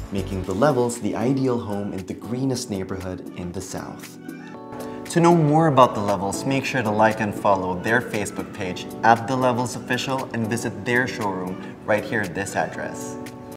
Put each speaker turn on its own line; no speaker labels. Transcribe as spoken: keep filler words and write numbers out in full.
making the Levels the ideal home in the greenest neighborhood in the South. To know more about the Levels, make sure to like and follow their Facebook page at The Levels Official and visit their showroom right here at this address.